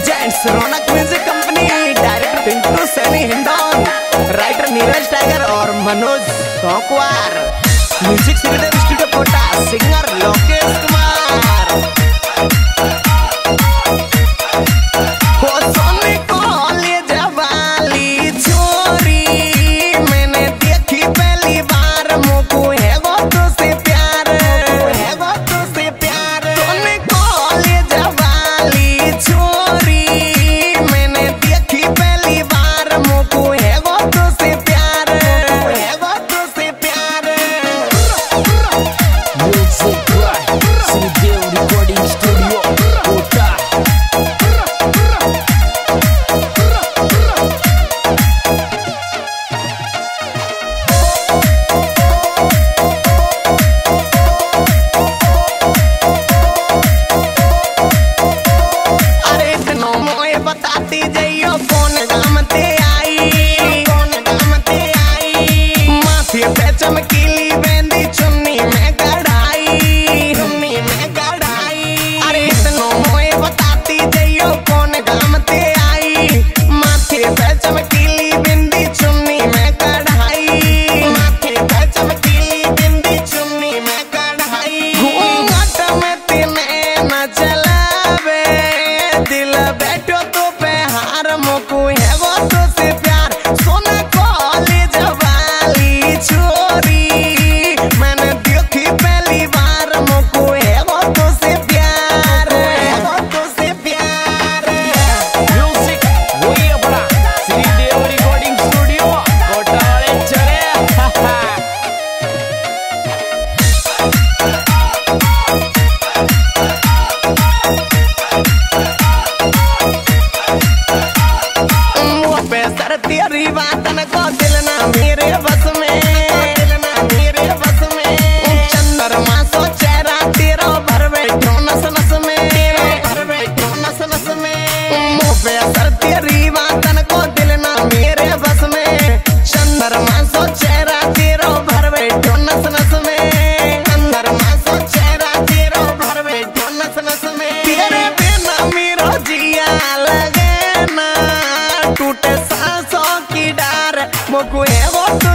Presents Raunak music company, director Pintu Saini Hindaun, writer Neeraj Tiger और Manoj Saukwar, music Shridev studio Kota, singer Lokesh Kumar. हो सोने कॉलेज वाली छोरी मैंने देखी पहली बार, मोको है वो तुझसे प्यार, है वो तुझसे प्यार। सोने कॉलेज वाली छोरी मैंने देखी पहली बार, मोको है वो तुझसे प्यार, है वो तुझसे प्यार। Music by Shridev recording studio Kota. अरे तनो मोए बताती जइयो कौन गाम ते आई, कौन गाम ते आई। माथे पे चमकीली बेंदी चुन्नी में कढ़ाई, चुन्नी में कढ़ाई। अरे तनो मोए बताती जइयो कौन गाम ते आई, माथे पे चमकीली बिंदी चुन्नी में कढ़ाई, माथे पे चमकीली बिंदी चुन्नी में कढ़ाई। घूंघट में तिने न चलावे, दिल बैठो तो पे हार, मोको है वो तुझसे प्यार। सोना कॉलेज वाली छोरी मैंने देखी पहली बार, मोको है वो तुझसे प्यार, है वो तुझसे प्यार। म्यूजिक वही अपना श्रीदेव रिकॉर्डिंग स्टूडियो कोटा वाले चले। वो बेसर तेरी बातन को दिल ना मेरे बस में, दिल ना मेरे बस में। चंद्रमा सो चेहरा तेरा भर बैठो नस नस में, भर बैठो नस नस में। वो बेसर तेरी बातन को दिल ना मेरे बस में, चंद्रमा सो चेहरा तेरा भर बैठो नस नस में, चंद्रमा सो चेहरा तेरा भर बैठो नस नस में। तेरे बिना मेरा जिया लगे ना, टूटे सांसों की डार, मोको है वो